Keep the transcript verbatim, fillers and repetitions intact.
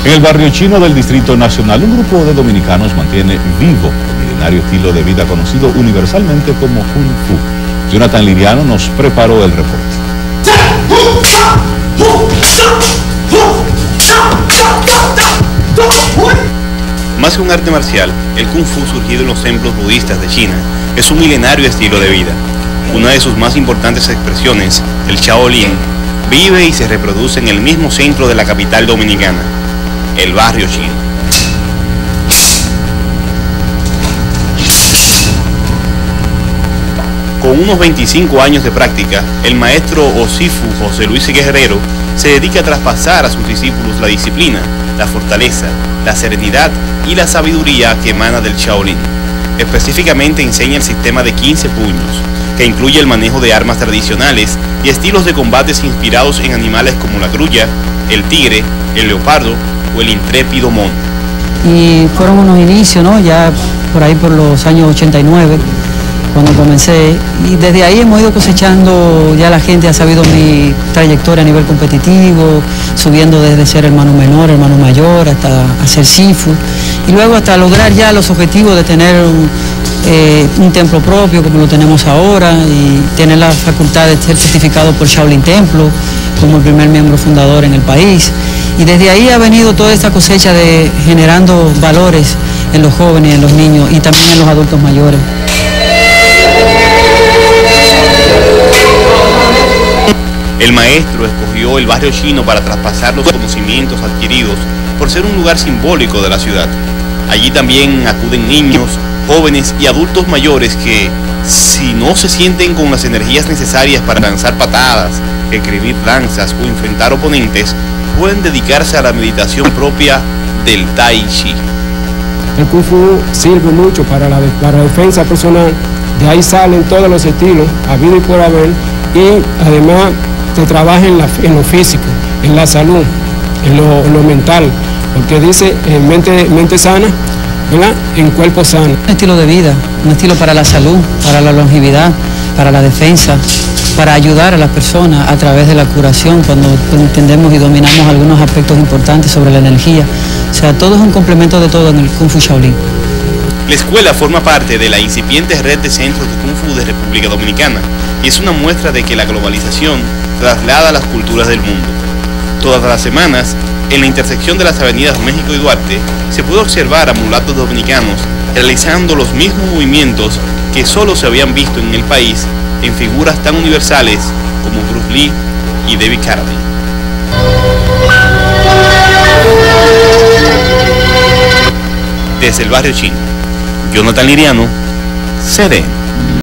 En el barrio chino del Distrito Nacional, un grupo de dominicanos mantiene vivo el milenario estilo de vida conocido universalmente como Kung Fu. Jonathan Liriano nos preparó el reporte. Más que un arte marcial, el Kung Fu, surgido en los templos budistas de China, es un milenario estilo de vida. Una de sus más importantes expresiones, el Shaolin, vive y se reproduce en el mismo centro de la capital dominicana, el barrio chino. Con unos veinticinco años de práctica, el maestro o Sifu José Luis Guerrero se dedica a traspasar a sus discípulos la disciplina, la fortaleza, la serenidad y la sabiduría que emana del Shaolin. Específicamente enseña el sistema de quince puños, que incluye el manejo de armas tradicionales y estilos de combates inspirados en animales como la grulla, el tigre, el leopardo o el intrépido mono. Y fueron unos inicios, ¿no? Ya por ahí por los años ochenta y nueve, cuando comencé, y desde ahí hemos ido cosechando, ya la gente ha sabido mi trayectoria a nivel competitivo, subiendo desde ser hermano menor, hermano mayor, hasta hacer Sifu, y luego hasta lograr ya los objetivos de tener un, eh, un templo propio como lo tenemos ahora, y tener la facultad de ser certificado por Shaolin Templo, como el primer miembro fundador en el país. Y desde ahí ha venido toda esta cosecha de generando valores en los jóvenes, en los niños y también en los adultos mayores. El maestro escogió el barrio chino para traspasar los conocimientos adquiridos por ser un lugar simbólico de la ciudad. Allí también acuden niños, jóvenes y adultos mayores que, si no se sienten con las energías necesarias para lanzar patadas, escribir danzas o enfrentar oponentes, pueden dedicarse a la meditación propia del Tai Chi. El Kung Fu sirve mucho para la, para la defensa personal, de ahí salen todos los estilos, habido y por haber, y además se trabaja en, la, en lo físico, en la salud, en lo, en lo mental, porque dice eh, mente, mente sana, ¿verdad? En cuerpo sano. Un estilo de vida, un estilo para la salud, para la longevidad, para la defensa, para ayudar a las personas a través de la curación cuando entendemos y dominamos algunos aspectos importantes sobre la energía. O sea, todo es un complemento de todo en el Kung Fu Shaolin. La escuela forma parte de la incipiente red de centros de Kung Fu de República Dominicana y es una muestra de que la globalización traslada las culturas del mundo. Todas las semanas, en la intersección de las avenidas México y Duarte, se puede observar a mulatos dominicanos realizando los mismos movimientos que solo se habían visto en el país en figuras tan universales como Bruce Lee y David Carradine. Desde el barrio chino, Jonathan Liriano, C D N.